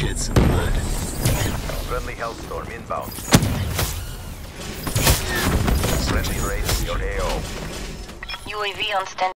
shed some blood. Friendly Hellstorm inbound. Friendly raid to your AO. UAV on stand.